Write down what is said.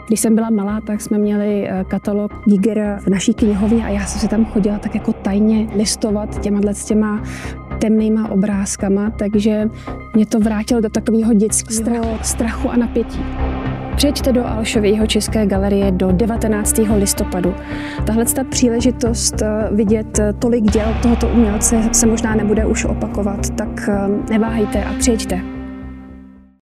Když jsem byla malá, tak jsme měli katalog Giger v naší knihovně a já jsem si tam chodila tak jako tajně listovat těma temnýma obrázkama, takže mě to vrátilo do takového dětského strachu a napětí. Přijeďte do Alšovějího České galerie do 19. listopadu. Tahle příležitost vidět tolik děl tohoto umělce se možná nebude už opakovat, tak neváhejte a přijeďte.